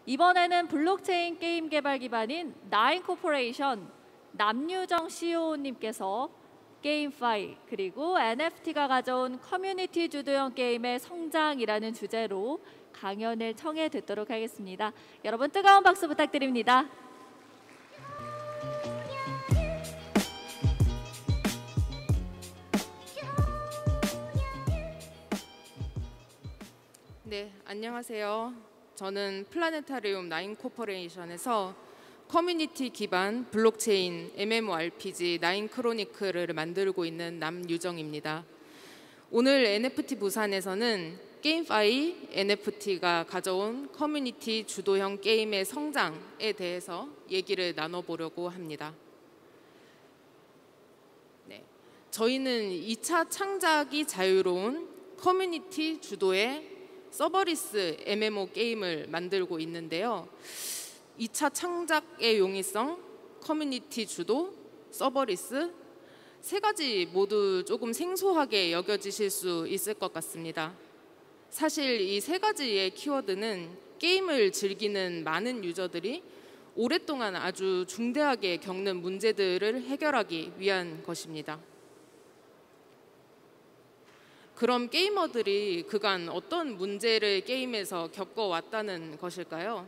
이번에는 블록체인 게임 개발 기반인 나인 코퍼레이션 남유정 CEO님께서 게임파이 그리고 NFT가 가져온 커뮤니티 주도형 게임의 성장이라는 주제로 강연을 청해 듣도록 하겠습니다. 여러분 뜨거운 박수 부탁드립니다. 네, 안녕하세요. 저는 플라네타리움 나인 코퍼레이션에서 커뮤니티 기반 블록체인 MMORPG 나인 크로니클을 만들고 있는 남유정입니다. 오늘 NFT 부산에서는 게임파이 NFT가 가져온 커뮤니티 주도형 게임의 성장에 대해서 얘기를 나눠보려고 합니다. 네, 저희는 2차 창작이 자유로운 커뮤니티 주도의 서버리스 MMO 게임을 만들고 있는데요. 2차 창작의 용이성, 커뮤니티 주도, 서버리스 세 가지 모두 조금 생소하게 여겨지실 수 있을 것 같습니다. 사실 이 세 가지의 키워드는 게임을 즐기는 많은 유저들이 오랫동안 아주 중대하게 겪는 문제들을 해결하기 위한 것입니다. 그럼 게이머들이 그간 어떤 문제를 게임에서 겪어왔다는 것일까요?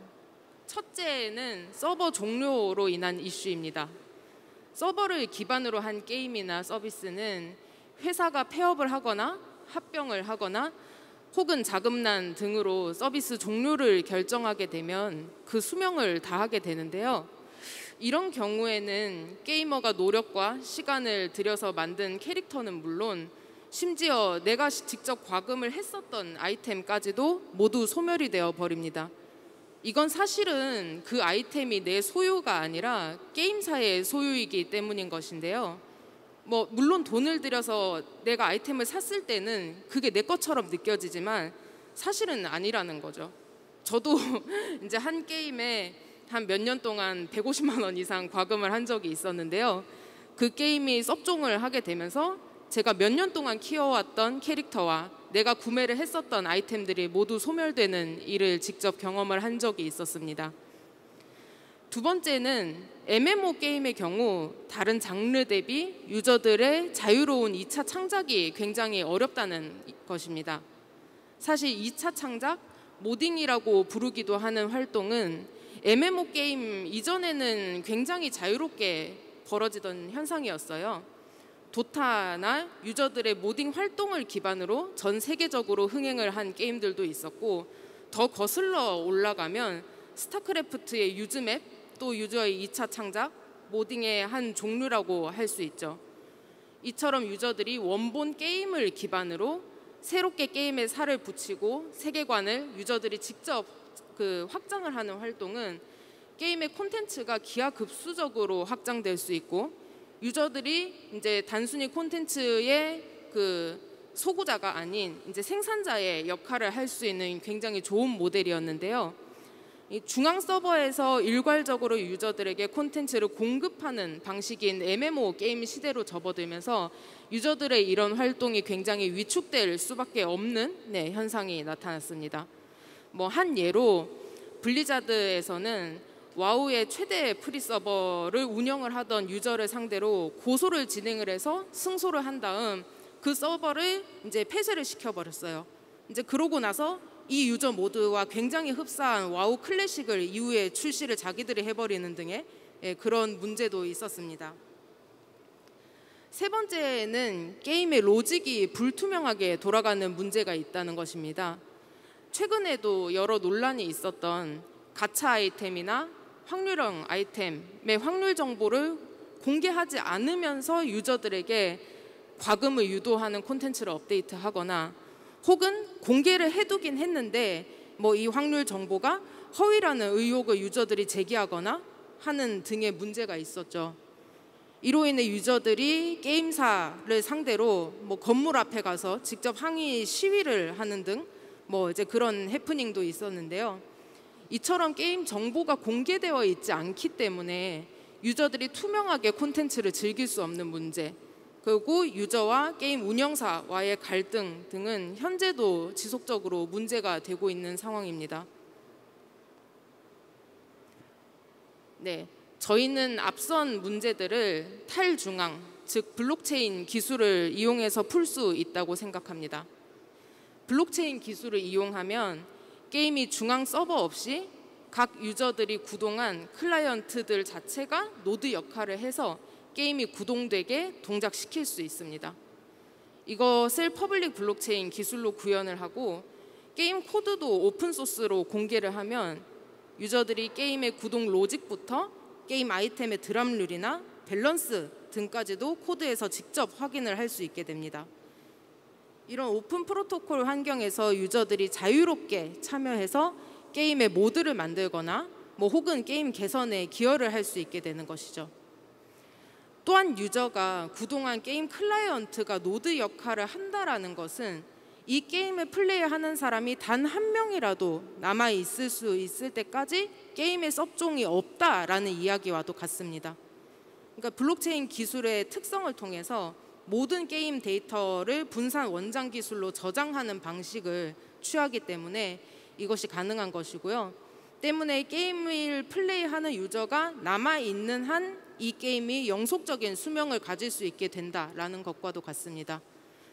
첫째는 서버 종료로 인한 이슈입니다. 서버를 기반으로 한 게임이나 서비스는 회사가 폐업을 하거나 합병을 하거나 혹은 자금난 등으로 서비스 종료를 결정하게 되면 그 수명을 다하게 되는데요. 이런 경우에는 게이머가 노력과 시간을 들여서 만든 캐릭터는 물론 심지어 내가 직접 과금을 했었던 아이템까지도 모두 소멸이 되어 버립니다. 이건 사실은 그 아이템이 내 소유가 아니라 게임사의 소유이기 때문인 것인데요. 물론 돈을 들여서 내가 아이템을 샀을 때는 그게 내 것처럼 느껴지지만 사실은 아니라는 거죠. 저도 이제 한 게임에 한 몇 년 동안 150만 원 이상 과금을 한 적이 있었는데요. 그 게임이 섭종을 하게 되면서 제가 몇 년 동안 키워왔던 캐릭터와 내가 구매를 했었던 아이템들이 모두 소멸되는 일을 직접 경험을 한 적이 있었습니다. 두 번째는 MMO 게임의 경우 다른 장르 대비 유저들의 자유로운 2차 창작이 굉장히 어렵다는 것입니다. 사실 2차 창작, 모딩이라고 부르기도 하는 활동은 MMO 게임 이전에는 굉장히 자유롭게 벌어지던 현상이었어요. 도타나 유저들의 모딩 활동을 기반으로 전 세계적으로 흥행을 한 게임들도 있었고, 더 거슬러 올라가면 스타크래프트의 유즈맵, 또 유저의 2차 창작, 모딩의 한 종류라고 할 수 있죠. 이처럼 유저들이 원본 게임을 기반으로 새롭게 게임에 살을 붙이고 세계관을 유저들이 직접 확장을 하는 활동은 게임의 콘텐츠가 기하급수적으로 확장될 수 있고, 유저들이 이제 단순히 콘텐츠의 소구자가 아닌 이제 생산자의 역할을 할 수 있는 굉장히 좋은 모델이었는데요. 이 중앙 서버에서 일괄적으로 유저들에게 콘텐츠를 공급하는 방식인 MMO 게임 시대로 접어들면서 유저들의 이런 활동이 굉장히 위축될 수밖에 없는 현상이 나타났습니다. 한 예로 블리자드에서는 와우의 최대 프리서버를 운영을 하던 유저를 상대로 고소를 진행을 해서 승소를 한 다음 그 서버를 이제 폐쇄를 시켜버렸어요. 이제 그러고 나서 이 유저 모두와 굉장히 흡사한 와우 클래식을 이후에 출시를 자기들이 해버리는 등의 그런 문제도 있었습니다. 세 번째는 게임의 로직이 불투명하게 돌아가는 문제가 있다는 것입니다. 최근에도 여러 논란이 있었던 가챠 아이템이나 확률형 아이템의 확률 정보를 공개하지 않으면서 유저들에게 과금을 유도하는 콘텐츠를 업데이트하거나, 혹은 공개를 해두긴 했는데 이 확률 정보가 허위라는 의혹을 유저들이 제기하거나 하는 등의 문제가 있었죠. 이로 인해 유저들이 게임사를 상대로 건물 앞에 가서 직접 항의 시위를 하는 등 이제 그런 해프닝도 있었는데요. 이처럼 게임 정보가 공개되어 있지 않기 때문에 유저들이 투명하게 콘텐츠를 즐길 수 없는 문제, 그리고 유저와 게임 운영사와의 갈등 등은 현재도 지속적으로 문제가 되고 있는 상황입니다. 네, 저희는 앞선 문제들을 탈중앙, 즉 블록체인 기술을 이용해서 풀 수 있다고 생각합니다. 블록체인 기술을 이용하면 게임이 중앙 서버 없이 각 유저들이 구동한 클라이언트들 자체가 노드 역할을 해서 게임이 구동되게 동작시킬 수 있습니다. 이것을 퍼블릭 블록체인 기술로 구현을 하고 게임 코드도 오픈소스로 공개를 하면 유저들이 게임의 구동 로직부터 게임 아이템의 드랍률이나 밸런스 등까지도 코드에서 직접 확인을 할 수 있게 됩니다. 이런 오픈 프로토콜 환경에서 유저들이 자유롭게 참여해서 게임의 모드를 만들거나 혹은 게임 개선에 기여를 할 수 있게 되는 것이죠. 또한 유저가 구동한 게임 클라이언트가 노드 역할을 한다라는 것은 이 게임을 플레이하는 사람이 단 한 명이라도 남아 있을 수 있을 때까지 게임의 섭종이 없다라는 이야기와도 같습니다. 그러니까 블록체인 기술의 특성을 통해서 모든 게임 데이터를 분산 원장 기술로 저장하는 방식을 취하기 때문에 이것이 가능한 것이고요. 때문에 게임을 플레이하는 유저가 남아있는 한 이 게임이 영속적인 수명을 가질 수 있게 된다라는 것과도 같습니다.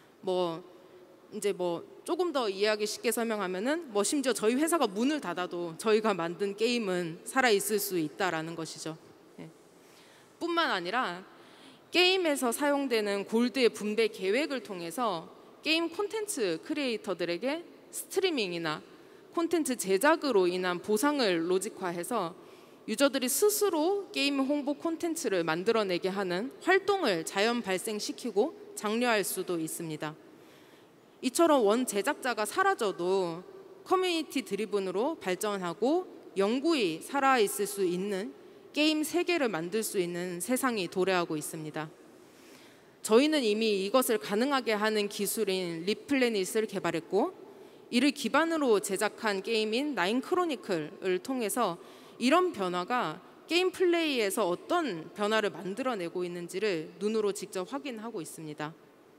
조금 더 이해하기 쉽게 설명하면은 심지어 저희 회사가 문을 닫아도 저희가 만든 게임은 살아있을 수 있다라는 것이죠. 네. 뿐만 아니라 게임에서 사용되는 골드의 분배 계획을 통해서 게임 콘텐츠 크리에이터들에게 스트리밍이나 콘텐츠 제작으로 인한 보상을 로직화해서 유저들이 스스로 게임 홍보 콘텐츠를 만들어내게 하는 활동을 자연 발생시키고 장려할 수도 있습니다. 이처럼 원 제작자가 사라져도 커뮤니티 드리븐으로 발전하고 영구히 살아있을 수 있는 게임 세계를 만들 수 있는 세상이 도래하고 있습니다. 저희는 이미 이것을 가능하게 하는 기술인 리플래닛을 개발했고 이를 기반으로 제작한 게임인 나인 크로니클을 통해서 이런 변화가 게임 플레이에서 어떤 변화를 만들어내고 있는지를 눈으로 직접 확인하고 있습니다.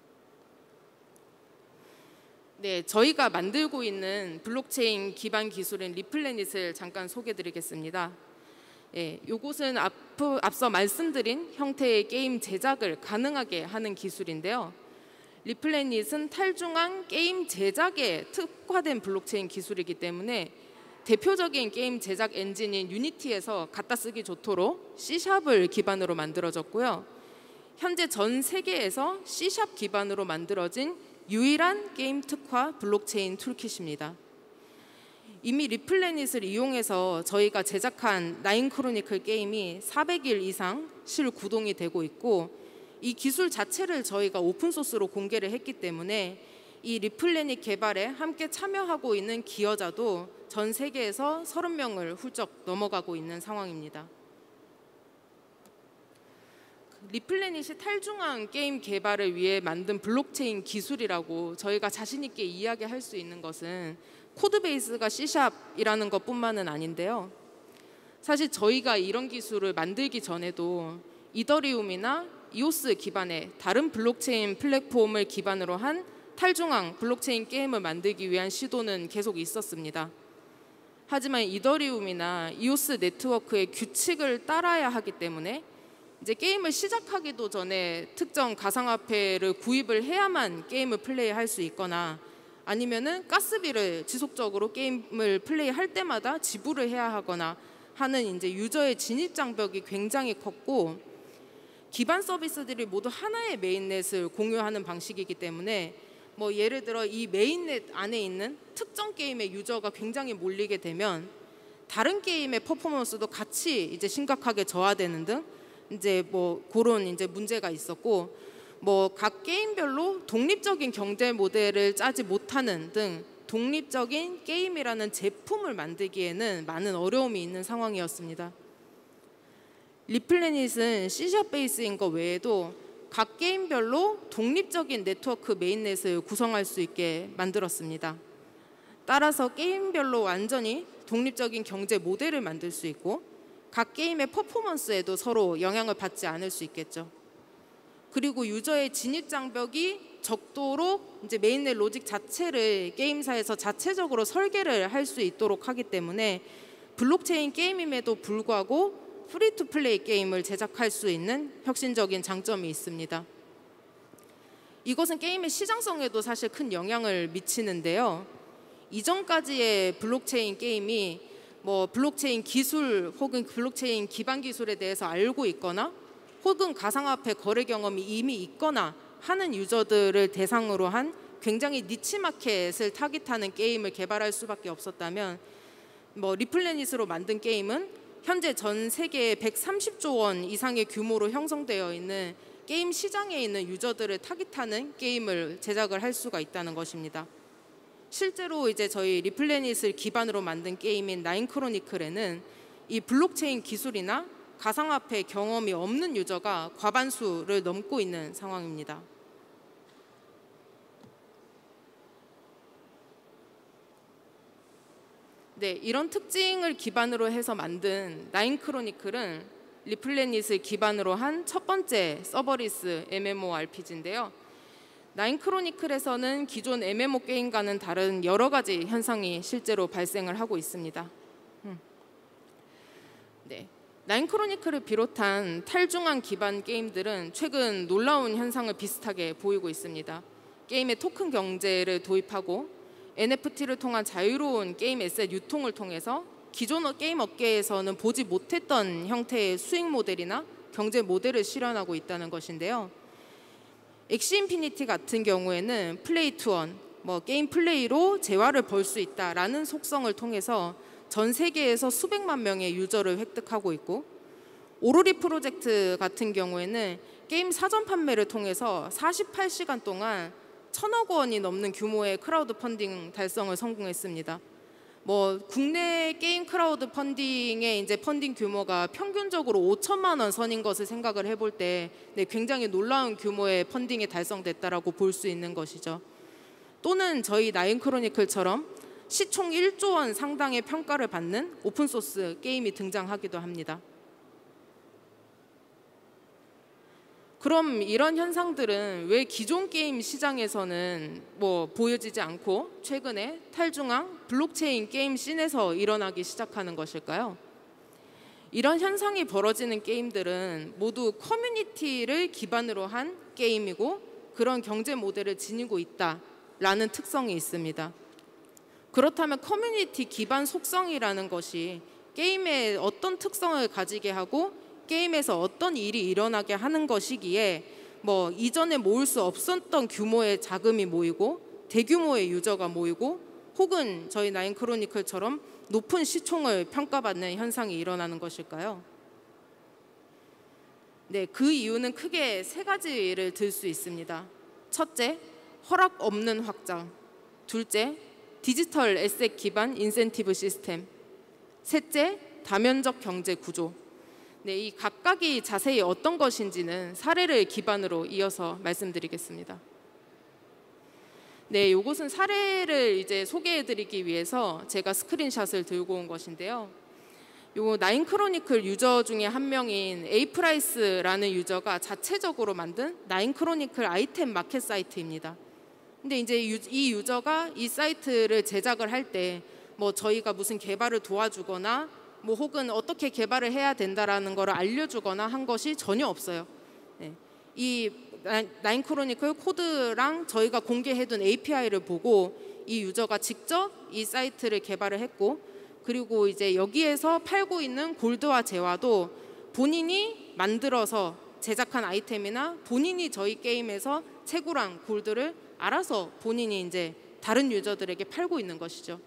네, 저희가 만들고 있는 블록체인 기반 기술인 리플래닛을 잠깐 소개드리겠습니다. 이것은 앞서 말씀드린 형태의 게임 제작을 가능하게 하는 기술인데요. 리플래닛은 탈중앙 게임 제작에 특화된 블록체인 기술이기 때문에 대표적인 게임 제작 엔진인 유니티에서 갖다 쓰기 좋도록 C샵을 기반으로 만들어졌고요. 현재 전 세계에서 C샵 기반으로 만들어진 유일한 게임 특화 블록체인 툴킷입니다. 이미 리플래닛을 이용해서 저희가 제작한 나인 크로니클 게임이 400일 이상 실구동이 되고 있고 이 기술 자체를 저희가 오픈소스로 공개를 했기 때문에 이 리플래닛 개발에 함께 참여하고 있는 기여자도 전 세계에서 30명을 훌쩍 넘어가고 있는 상황입니다. 리플래닛이 탈중앙 게임 개발을 위해 만든 블록체인 기술이라고 저희가 자신 있게 이야기할 수 있는 것은 코드베이스가 C샵이라는 것뿐만은 아닌데요. 사실 저희가 이런 기술을 만들기 전에도 이더리움이나 이오스 기반의 다른 블록체인 플랫폼을 기반으로 한 탈중앙 블록체인 게임을 만들기 위한 시도는 계속 있었습니다. 하지만 이더리움이나 이오스 네트워크의 규칙을 따라야 하기 때문에 이제 게임을 시작하기도 전에 특정 가상화폐를 구입을 해야만 게임을 플레이할 수 있거나 아니면은 가스비를 지속적으로 게임을 플레이할 때마다 지불을 해야 하거나 하는 이제 유저의 진입 장벽이 굉장히 컸고 기반 서비스들이 모두 하나의 메인넷을 공유하는 방식이기 때문에 예를 들어 이 메인넷 안에 있는 특정 게임의 유저가 굉장히 몰리게 되면 다른 게임의 퍼포먼스도 같이 이제 심각하게 저하되는 등 이제 그런 이제 문제가 있었고 각 게임별로 독립적인 경제 모델을 짜지 못하는 등 독립적인 게임이라는 제품을 만들기에는 많은 어려움이 있는 상황이었습니다. 리플래닛은 C샵 베이스인 것 외에도 각 게임별로 독립적인 네트워크 메인넷을 구성할 수 있게 만들었습니다. 따라서 게임별로 완전히 독립적인 경제 모델을 만들 수 있고 각 게임의 퍼포먼스에도 서로 영향을 받지 않을 수 있겠죠. 그리고 유저의 진입 장벽이 적도록 이제 메인넷 로직 자체를 게임사에서 자체적으로 설계를 할 수 있도록 하기 때문에 블록체인 게임임에도 불구하고 프리투플레이 게임을 제작할 수 있는 혁신적인 장점이 있습니다. 이것은 게임의 시장성에도 사실 큰 영향을 미치는데요. 이전까지의 블록체인 게임이 뭐 블록체인 기술 혹은 블록체인 기반 기술에 대해서 알고 있거나 혹은 가상화폐 거래 경험이 이미 있거나 하는 유저들을 대상으로 한 굉장히 니치 마켓을 타깃하는 게임을 개발할 수밖에 없었다면, 뭐 리플래닛으로 만든 게임은 현재 전 세계에 130조 원 이상의 규모로 형성되어 있는 게임 시장에 있는 유저들을 타깃하는 게임을 제작을 할 수가 있다는 것입니다. 실제로 이제 저희 리플래닛을 기반으로 만든 게임인 나인크로니클에는 이 블록체인 기술이나 가상화폐 경험이 없는 유저가 과반수를 넘고 있는 상황입니다. 네, 이런 특징을 기반으로 해서 만든 나인크로니클은 리플래닛을 기반으로 한 첫 번째 서버리스 MMORPG인데요. 나인크로니클에서는 기존 MMO 게임과는 다른 여러 가지 현상이 실제로 발생을 하고 있습니다. 네, 나인크로니클을 비롯한 탈중앙 기반 게임들은 최근 놀라운 현상을 비슷하게 보이고 있습니다. 게임의 토큰 경제를 도입하고 NFT를 통한 자유로운 게임 에셋 유통을 통해서 기존 게임 업계에서는 보지 못했던 형태의 수익 모델이나 경제 모델을 실현하고 있다는 것인데요. 엑시 인피니티 같은 경우에는 플레이 투 원, 게임 플레이로 재화를 벌 수 있다라는 속성을 통해서 전 세계에서 수백만 명의 유저를 획득하고 있고, 오로리 프로젝트 같은 경우에는 게임 사전 판매를 통해서 48시간 동안 1,000억 원이 넘는 규모의 크라우드 펀딩 달성을 성공했습니다. 국내 게임 크라우드 펀딩의 이제 펀딩 규모가 평균적으로 5천만 원 선인 것을 생각을 해볼 때 굉장히 놀라운 규모의 펀딩이 달성됐다라고 볼 수 있는 것이죠. 또는 저희 나인크로니클처럼 시총 1조 원 상당의 평가를 받는 오픈소스 게임이 등장하기도 합니다. 그럼 이런 현상들은 왜 기존 게임 시장에서는 보여지지 않고 최근에 탈중앙 블록체인 게임 씬에서 일어나기 시작하는 것일까요? 이런 현상이 벌어지는 게임들은 모두 커뮤니티를 기반으로 한 게임이고 그런 경제 모델을 지니고 있다라는 특성이 있습니다. 그렇다면 커뮤니티 기반 속성이라는 것이 게임의 어떤 특성을 가지게 하고 게임에서 어떤 일이 일어나게 하는 것이기에 이전에 모을 수 없었던 규모의 자금이 모이고 대규모의 유저가 모이고 혹은 저희 나인크로니클처럼 높은 시총을 평가받는 현상이 일어나는 것일까요? 네, 그 이유는 크게 세 가지를 들 수 있습니다. 첫째, 허락 없는 확장. 둘째, 디지털 에셋 기반 인센티브 시스템. 셋째, 다면적 경제 구조. 네, 이 각각이 자세히 어떤 것인지는 사례를 기반으로 이어서 말씀드리겠습니다. 네, 이것은 사례를 이제 소개해드리기 위해서 제가 스크린샷을 들고 온 것인데요. 요 나인크로니클 유저 중에 한 명인 에이프라이스라는 유저가 자체적으로 만든 나인크로니클 아이템 마켓 사이트입니다. 근데 이제 이 유저가 이 사이트를 제작을 할 때 저희가 무슨 개발을 도와주거나 혹은 어떻게 개발을 해야 된다라는 것을 알려주거나 한 것이 전혀 없어요. 네. 이 나인크로니클 코드랑 저희가 공개해둔 API를 보고 이 유저가 직접 이 사이트를 개발을 했고, 그리고 이제 여기에서 팔고 있는 골드와 재화도 본인이 만들어서 제작한 아이템이나 본인이 저희 게임에서 채굴한 골드를 알아서 본인이 이제 다른 유저들에게 팔고 있는 것이죠.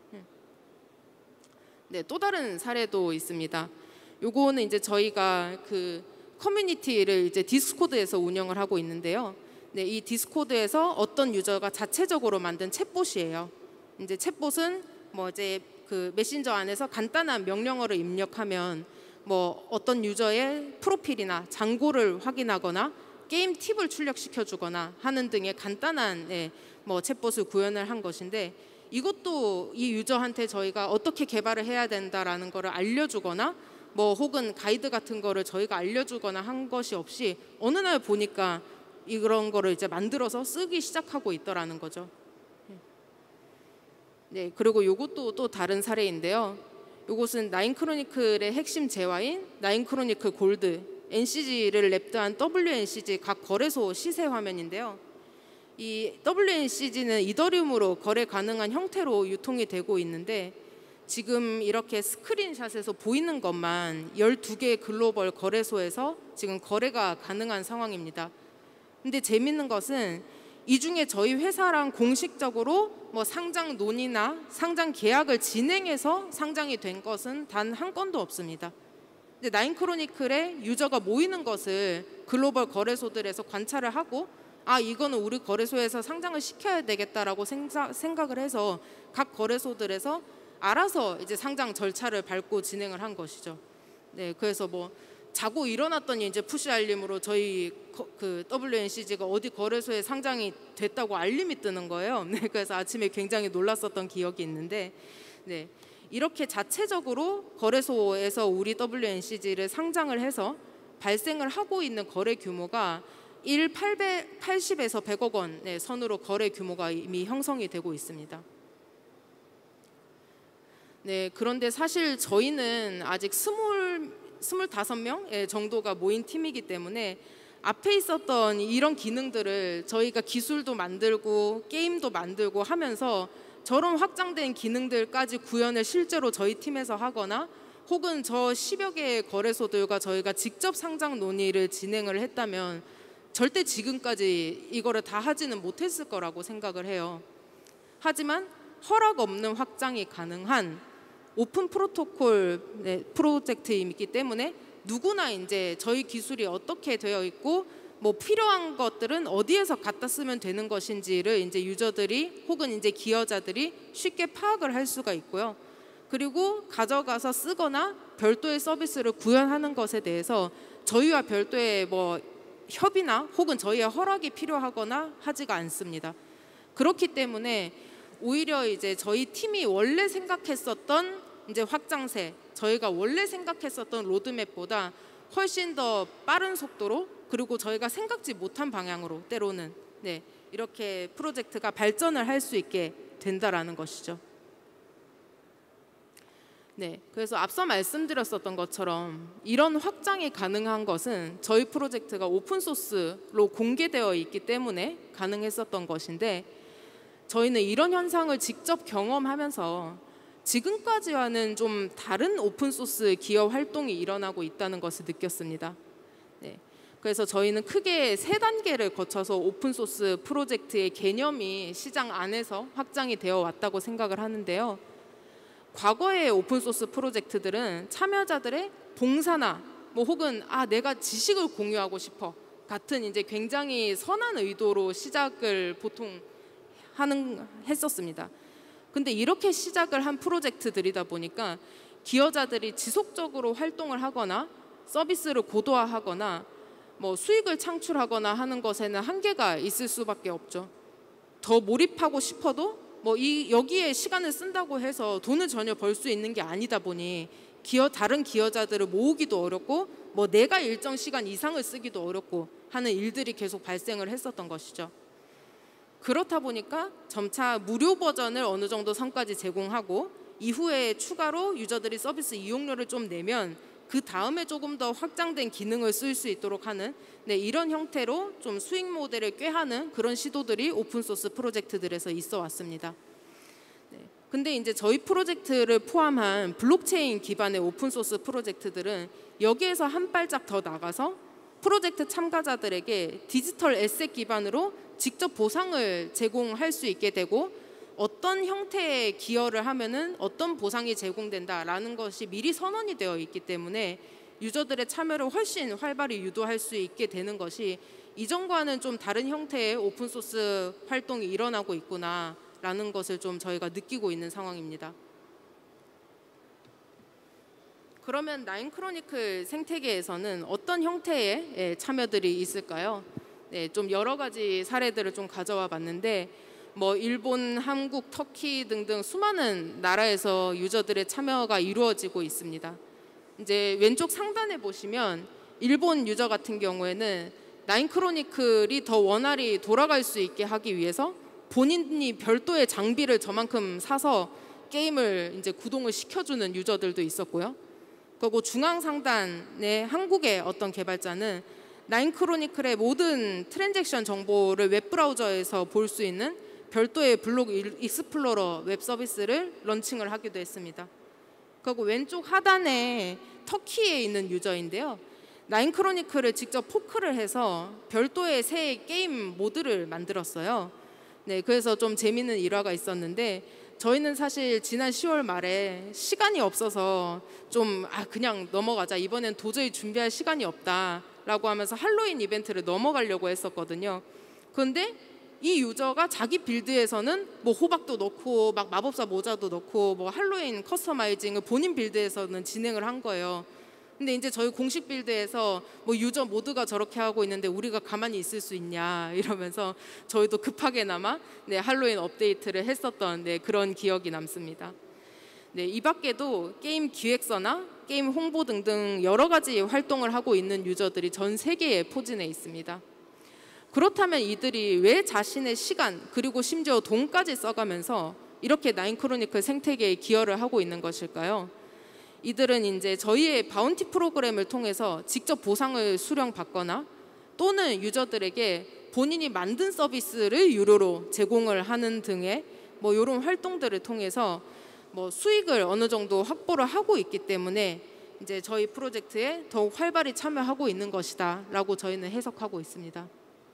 네, 또 다른 사례도 있습니다. 요거는 이제 저희가 그 커뮤니티를 이제 디스코드에서 운영을 하고 있는데요. 네, 이 디스코드에서 어떤 유저가 자체적으로 만든 챗봇이에요. 이제 챗봇은 이제 그 메신저 안에서 간단한 명령어를 입력하면 어떤 유저의 프로필이나 잔고를 확인하거나 게임 팁을 출력시켜 주거나 하는 등의 간단한 챗봇을 구현을 한 것인데, 이것도 이 유저한테 저희가 어떻게 개발을 해야 된다라는 거를 알려주거나 혹은 가이드 같은 거를 저희가 알려주거나 한 것이 없이 어느 날 보니까 이런 거를 이제 만들어서 쓰기 시작하고 있더라는 거죠. 네, 그리고 이것도 또 다른 사례인데요. 이곳은 나인 크로니클의 핵심 재화인 나인 크로니클 골드, NCG를 랩드한 WNCG 각 거래소 시세 화면인데요. 이 WNCG는 이더리움으로 거래 가능한 형태로 유통이 되고 있는데 지금 이렇게 스크린샷에서 보이는 것만 12개 글로벌 거래소에서 지금 거래가 가능한 상황입니다. 근데 재밌는 것은 이 중에 저희 회사랑 공식적으로 뭐 상장 논의나 상장 계약을 진행해서 상장이 된 것은 단 한 건도 없습니다. 근데 나인 크로니클에 유저가 모이는 것을 글로벌 거래소들에서 관찰을 하고 아 이거는 우리 거래소에서 상장을 시켜야 되겠다라고 생각을 해서 각 거래소들에서 알아서 이제 상장 절차를 밟고 진행을 한 것이죠. 네, 그래서 뭐 자고 일어났더니 이제 푸시 알림으로 저희 그 WNCG가 어디 거래소에 상장이 됐다고 알림이 뜨는 거예요. 네, 그래서 아침에 굉장히 놀랐었던 기억이 있는데, 네, 이렇게 자체적으로 거래소에서 우리 WNCG를 상장을 해서 발생을 하고 있는 거래 규모가 880에서 100억 원 선으로 거래 규모가 이미 형성이 되고 있습니다. 네, 그런데 사실 저희는 아직 25명 정도가 모인 팀이기 때문에 앞에 있었던 이런 기능들을 저희가 기술도 만들고 게임도 만들고 하면서 저런 확장된 기능들까지 구현을 실제로 저희 팀에서 하거나 혹은 저 10여 개의 거래소들과 저희가 직접 상장 논의를 진행을 했다면 절대 지금까지 이거를 다 하지는 못했을 거라고 생각을 해요. 하지만 허락 없는 확장이 가능한 오픈 프로토콜 프로젝트이기 때문에 누구나 이제 저희 기술이 어떻게 되어 있고 뭐 필요한 것들은 어디에서 갖다 쓰면 되는 것인지를 이제 유저들이 혹은 이제 기여자들이 쉽게 파악을 할 수가 있고요. 그리고 가져가서 쓰거나 별도의 서비스를 구현하는 것에 대해서 저희와 별도의 뭐 협의나 혹은 저희의 허락이 필요하거나 하지가 않습니다. 그렇기 때문에 오히려 이제 저희 팀이 원래 생각했었던 이제 확장세, 저희가 원래 생각했었던 로드맵보다 훨씬 더 빠른 속도로 그리고 저희가 생각지 못한 방향으로 때로는 이렇게 프로젝트가 발전을 할 수 있게 된다라는 것이죠. 네, 그래서 앞서 말씀드렸었던 것처럼 이런 확장이 가능한 것은 저희 프로젝트가 오픈소스로 공개되어 있기 때문에 가능했었던 것인데 저희는 이런 현상을 직접 경험하면서 지금까지와는 좀 다른 오픈소스 기업 활동이 일어나고 있다는 것을 느꼈습니다. 네, 그래서 저희는 크게 3단계를 거쳐서 오픈소스 프로젝트의 개념이 시장 안에서 확장이 되어 왔다고 생각을 하는데요. 과거의 오픈소스 프로젝트들은 참여자들의 봉사나 뭐 혹은 내가 지식을 공유하고 싶어 같은 이제 굉장히 선한 의도로 시작을 보통 했었습니다. 근데 이렇게 시작을 한 프로젝트들이다 보니까 기여자들이 지속적으로 활동을 하거나 서비스를 고도화하거나 뭐 수익을 창출하거나 하는 것에는 한계가 있을 수밖에 없죠. 더 몰입하고 싶어도 뭐 여기에 시간을 쓴다고 해서 돈을 전혀 벌 수 있는 게 아니다 보니 다른 기여자들을 모으기도 어렵고 뭐 내가 일정 시간 이상을 쓰기도 어렵고 하는 일들이 계속 발생을 했었던 것이죠. 그렇다 보니까 점차 무료 버전을 어느 정도 선까지 제공하고 이후에 추가로 유저들이 서비스 이용료를 좀 내면 그 다음에 조금 더 확장된 기능을 쓸 수 있도록 하는 이런 형태로 좀 수익 모델을 꾀하는 그런 시도들이 오픈소스 프로젝트들에서 있어 왔습니다. 근데 이제 저희 프로젝트를 포함한 블록체인 기반의 오픈소스 프로젝트들은 여기에서 한 발짝 더 나가서 프로젝트 참가자들에게 디지털 에셋 기반으로 직접 보상을 제공할 수 있게 되고 어떤 형태의 기여를 하면은 어떤 보상이 제공된다라는 것이 미리 선언이 되어 있기 때문에 유저들의 참여를 훨씬 활발히 유도할 수 있게 되는 것이 이전과는 좀 다른 형태의 오픈소스 활동이 일어나고 있구나라는 것을 좀 저희가 느끼고 있는 상황입니다. 그러면 나인 크로니클 생태계에서는 어떤 형태의 참여들이 있을까요? 네, 좀 여러 가지 사례들을 좀 가져와 봤는데 뭐 일본, 한국, 터키 등등 수많은 나라에서 유저들의 참여가 이루어지고 있습니다. 이제 왼쪽 상단에 보시면 일본 유저 같은 경우에는 나인 크로니클이 더 원활히 돌아갈 수 있게 하기 위해서 본인이 별도의 장비를 저만큼 사서 게임을 이제 구동을 시켜주는 유저들도 있었고요. 그리고 중앙 상단의 한국의 어떤 개발자는 나인 크로니클의 모든 트랜잭션 정보를 웹브라우저에서 볼 수 있는 별도의 블록 익스플로러 웹 서비스를 런칭을 하기도 했습니다. 그리고 왼쪽 하단에 터키에 있는 유저인데요. 나인 크로니클을 직접 포크를 해서 별도의 새 게임 모드를 만들었어요. 네, 그래서 좀 재미있는 일화가 있었는데 저희는 사실 지난 10월 말에 시간이 없어서 좀 그냥 넘어가자. 이번엔 도저히 준비할 시간이 없다라고 하면서 할로윈 이벤트를 넘어가려고 했었거든요. 그런데 이 유저가 자기 빌드에서는 뭐 호박도 넣고 막 마법사 모자도 넣고 뭐 할로윈 커스터마이징을 본인 빌드에서는 진행을 한 거예요. 근데 이제 저희 공식 빌드에서 뭐 유저 모두가 저렇게 하고 있는데 우리가 가만히 있을 수 있냐 이러면서 저희도 급하게나마 네, 할로윈 업데이트를 했었던 네, 그런 기억이 남습니다. 네, 이 밖에도 게임 기획서나 게임 홍보 등등 여러 가지 활동을 하고 있는 유저들이 전 세계에 포진해 있습니다. 그렇다면 이들이 왜 자신의 시간 그리고 심지어 돈까지 써가면서 이렇게 나인 크로니클 생태계에 기여를 하고 있는 것일까요? 이들은 이제 저희의 바운티 프로그램을 통해서 직접 보상을 수령받거나 또는 유저들에게 본인이 만든 서비스를 유료로 제공을 하는 등의 뭐 이런 활동들을 통해서 뭐 수익을 어느 정도 확보를 하고 있기 때문에 이제 저희 프로젝트에 더욱 활발히 참여하고 있는 것이다라고 저희는 해석하고 있습니다.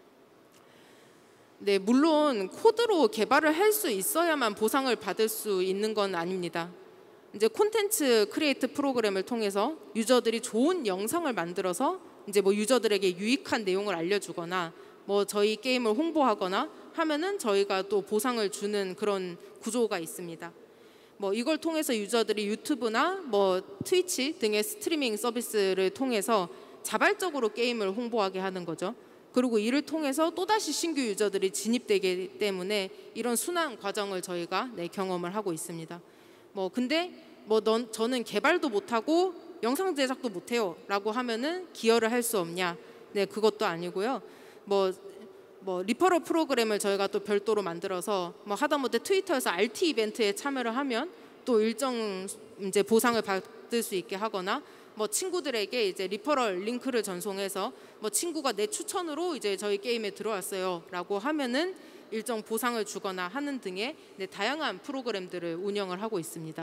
네, 물론 코드로 개발을 할 수 있어야만 보상을 받을 수 있는 건 아닙니다. 이제 콘텐츠 크리에이트 프로그램을 통해서 유저들이 좋은 영상을 만들어서 이제 뭐 유저들에게 유익한 내용을 알려주거나 뭐 저희 게임을 홍보하거나 하면은 저희가 또 보상을 주는 그런 구조가 있습니다. 뭐 이걸 통해서 유저들이 유튜브나 뭐 트위치 등의 스트리밍 서비스를 통해서 자발적으로 게임을 홍보하게 하는 거죠. 그리고 이를 통해서 또다시 신규 유저들이 진입되기 때문에 이런 순환 과정을 저희가 네, 경험을 하고 있습니다. 뭐 근데 뭐 저는 개발도 못하고 영상 제작도 못해요 라고 하면은 기여를 할 수 없냐? 네, 그것도 아니고요. 뭐 리퍼럴 프로그램을 저희가 또 별도로 만들어서 뭐 하다못해 트위터에서 RT 이벤트에 참여를 하면 또 일정 이제 보상을 받을 수 있게 하거나 뭐 친구들에게 이제 리퍼럴 링크를 전송해서 뭐 친구가 내 추천으로 이제 저희 게임에 들어왔어요라고 하면은 일정 보상을 주거나 하는 등의 네, 다양한 프로그램들을 운영을 하고 있습니다.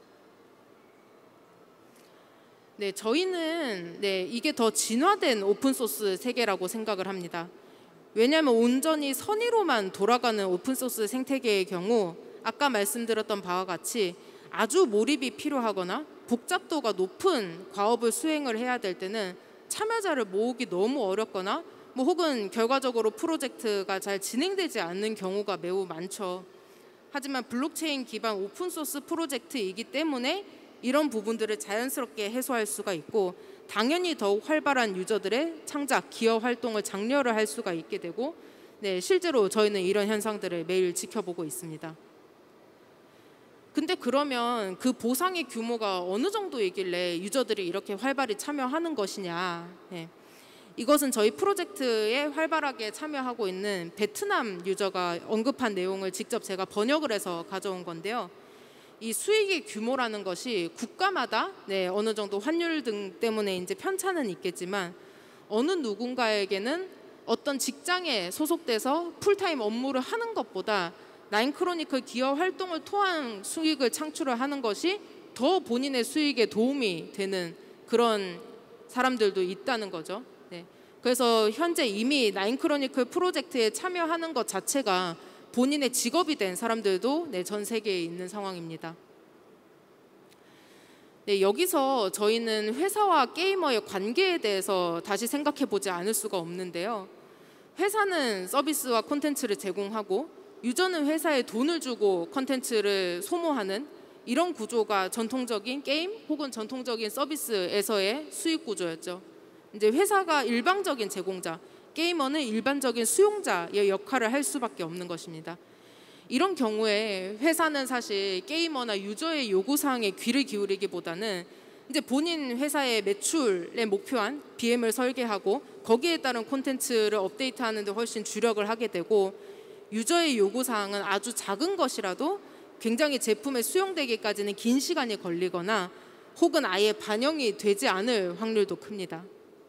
네, 저희는 네, 이게 더 진화된 오픈 소스 세계라고 생각을 합니다. 왜냐하면 온전히 선의로만 돌아가는 오픈 소스 생태계의 경우 아까 말씀드렸던 바와 같이 아주 몰입이 필요하거나 복잡도가 높은 과업을 수행을 해야 될 때는 참여자를 모으기 너무 어렵거나 뭐 혹은 결과적으로 프로젝트가 잘 진행되지 않는 경우가 매우 많죠. 하지만 블록체인 기반 오픈소스 프로젝트이기 때문에 이런 부분들을 자연스럽게 해소할 수가 있고 당연히 더욱 활발한 유저들의 창작, 기여 활동을 장려를 할 수가 있게 되고 네, 실제로 저희는 이런 현상들을 매일 지켜보고 있습니다. 근데 그러면 그 보상의 규모가 어느 정도이길래 유저들이 이렇게 활발히 참여하는 것이냐. 네. 이것은 저희 프로젝트에 활발하게 참여하고 있는 베트남 유저가 언급한 내용을 직접 제가 번역을 해서 가져온 건데요. 이 수익의 규모라는 것이 국가마다 네, 어느 정도 환율 등 때문에 이제 편차는 있겠지만 어느 누군가에게는 어떤 직장에 소속돼서 풀타임 업무를 하는 것보다 나인 크로니클 기여 활동을 통한 수익을 창출을 하는 것이 더 본인의 수익에 도움이 되는 그런 사람들도 있다는 거죠. 네. 그래서 현재 이미 나인 크로니클 프로젝트에 참여하는 것 자체가 본인의 직업이 된 사람들도 네, 전 세계에 있는 상황입니다. 네, 여기서 저희는 회사와 게이머의 관계에 대해서 다시 생각해 보지 않을 수가 없는데요. 회사는 서비스와 콘텐츠를 제공하고 유저는 회사에 돈을 주고 콘텐츠를 소모하는 이런 구조가 전통적인 게임 혹은 전통적인 서비스에서의 수익 구조였죠. 이제 회사가 일방적인 제공자, 게이머는 일반적인 수용자의 역할을 할 수밖에 없는 것입니다. 이런 경우에 회사는 사실 게이머나 유저의 요구사항에 귀를 기울이기보다는 이제 본인 회사의 매출에 목표한 BM을 설계하고 거기에 따른 콘텐츠를 업데이트하는 데 훨씬 주력을 하게 되고 유저의 요구사항은 아주 작은 것이라도 굉장히 제품에 수용되기까지는 긴 시간이 걸리거나 혹은 아예 반영이 되지 않을 확률도 큽니다.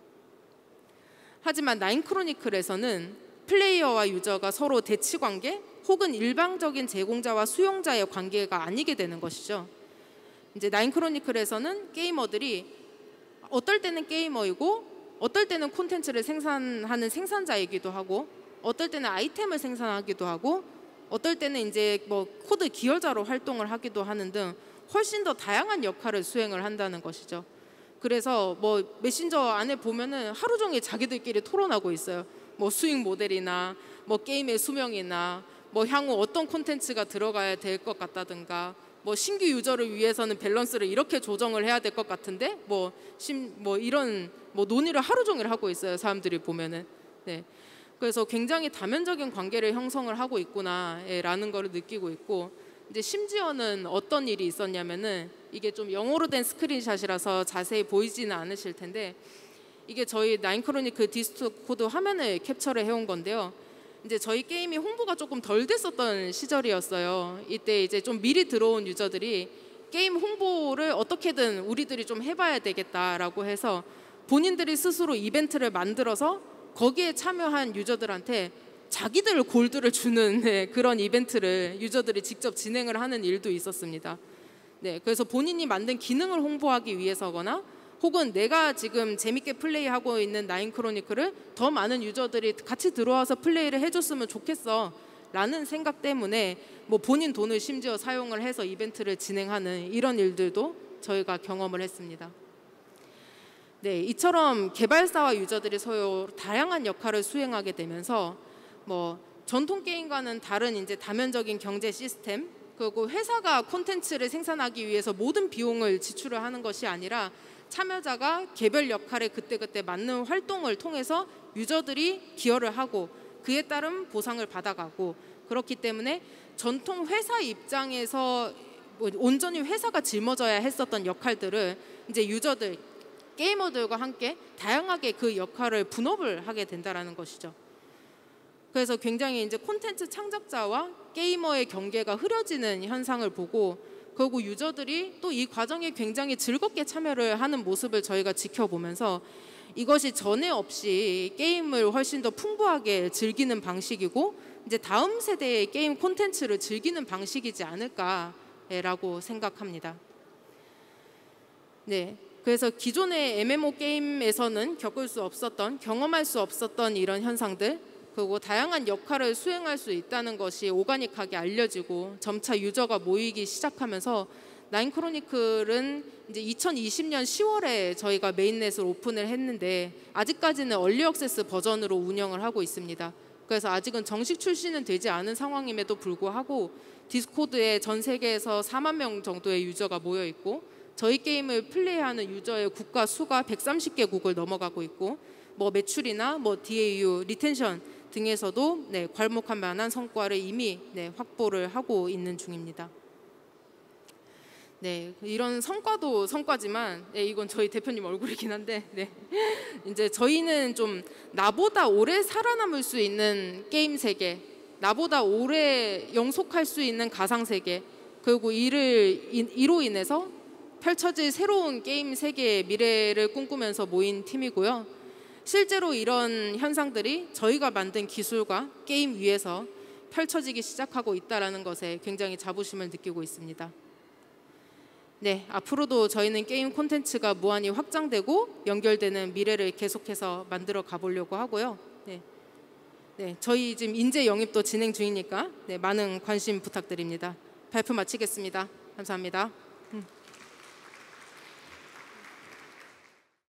하지만 나인 크로니클에서는 플레이어와 유저가 서로 대치 관계 혹은 일방적인 제공자와 수용자의 관계가 아니게 되는 것이죠. 이제 나인 크로니클에서는 게이머들이 어떨 때는 게이머이고 어떨 때는 콘텐츠를 생산하는 생산자이기도 하고 어떨 때는 아이템을 생산하기도 하고 어떨 때는 이제 뭐 코드 기여자로 활동을 하기도 하는 등 훨씬 더 다양한 역할을 수행을 한다는 것이죠. 그래서 뭐 메신저 안에 보면은 하루 종일 자기들끼리 토론하고 있어요. 뭐 수익 모델이나 뭐 게임의 수명이나 뭐 향후 어떤 콘텐츠가 들어가야 될 것 같다든가 뭐 신규 유저를 위해서는 밸런스를 이렇게 조정을 해야 될 것 같은데 뭐 이런 뭐 논의를 하루 종일 하고 있어요. 사람들이 보면은. 네. 그래서 굉장히 다면적인 관계를 형성을 하고 있구나라는 걸 느끼고 있고 이제 심지어는 어떤 일이 있었냐면은 이게 좀 영어로 된 스크린샷이라서 자세히 보이지는 않으실 텐데 이게 저희 나인 크로니클 디스코드 화면을 캡처를 해온 건데요. 이제 저희 게임이 홍보가 조금 덜 됐었던 시절이었어요. 이때 이제 좀 미리 들어온 유저들이 게임 홍보를 어떻게든 우리들이 좀 해봐야 되겠다라고 해서 본인들이 스스로 이벤트를 만들어서 거기에 참여한 유저들한테 자기들 골드를 주는 그런 이벤트를 유저들이 직접 진행을 하는 일도 있었습니다. 네, 그래서 본인이 만든 기능을 홍보하기 위해서거나 혹은 내가 지금 재밌게 플레이하고 있는 나인 크로니클을 더 많은 유저들이 같이 들어와서 플레이를 해줬으면 좋겠어 라는 생각 때문에 뭐 본인 돈을 심지어 사용을 해서 이벤트를 진행하는 이런 일들도 저희가 경험을 했습니다. 네, 이처럼 개발사와 유저들이 서로 다양한 역할을 수행하게 되면서 뭐 전통 게임과는 다른 이제 다면적인 경제 시스템 그리고 회사가 콘텐츠를 생산하기 위해서 모든 비용을 지출을 하는 것이 아니라 참여자가 개별 역할에 그때그때 맞는 활동을 통해서 유저들이 기여를 하고 그에 따른 보상을 받아가고 그렇기 때문에 전통 회사 입장에서 뭐 온전히 회사가 짊어져야 했었던 역할들을 이제 유저들 게이머들과 함께 다양하게 그 역할을 분업을 하게 된다는 것이죠. 그래서 굉장히 이제 콘텐츠 창작자와 게이머의 경계가 흐려지는 현상을 보고 그리고 유저들이 또 이 과정에 굉장히 즐겁게 참여를 하는 모습을 저희가 지켜보면서 이것이 전에 없이 게임을 훨씬 더 풍부하게 즐기는 방식이고 이제 다음 세대의 게임 콘텐츠를 즐기는 방식이지 않을까라고 생각합니다. 네. 그래서 기존의 MMO 게임에서는 겪을 수 없었던 경험할 수 없었던 이런 현상들 그리고 다양한 역할을 수행할 수 있다는 것이 오가닉하게 알려지고 점차 유저가 모이기 시작하면서 나인 크로니클은 이제 2020년 10월에 저희가 메인넷을 오픈을 했는데 아직까지는 얼리 액세스 버전으로 운영을 하고 있습니다. 그래서 아직은 정식 출시는 되지 않은 상황임에도 불구하고 디스코드에 전 세계에서 4만 명 정도의 유저가 모여 있고 저희 게임을 플레이하는 유저의 국가 수가 130개국을 넘어가고 있고 뭐 매출이나 뭐 DAU, 리텐션 등에서도 괄목할 만한 성과를 이미 확보를 하고 있는 중입니다. 네, 이런 성과도 성과지만 이건 저희 대표님 얼굴이긴 한데 이제 저희는 좀 나보다 오래 살아남을 수 있는 게임 세계, 나보다 오래 영속할 수 있는 가상 세계 그리고 이로 인해서 펼쳐질 새로운 게임 세계의 미래를 꿈꾸면서 모인 팀이고요. 실제로 이런 현상들이 저희가 만든 기술과 게임 위에서 펼쳐지기 시작하고 있다는 것에 굉장히 자부심을 느끼고 있습니다. 네, 앞으로도 저희는 게임 콘텐츠가 무한히 확장되고 연결되는 미래를 계속해서 만들어 가보려고 하고요. 네, 저희 지금 인재 영입도 진행 중이니까 많은 관심 부탁드립니다. 발표 마치겠습니다. 감사합니다.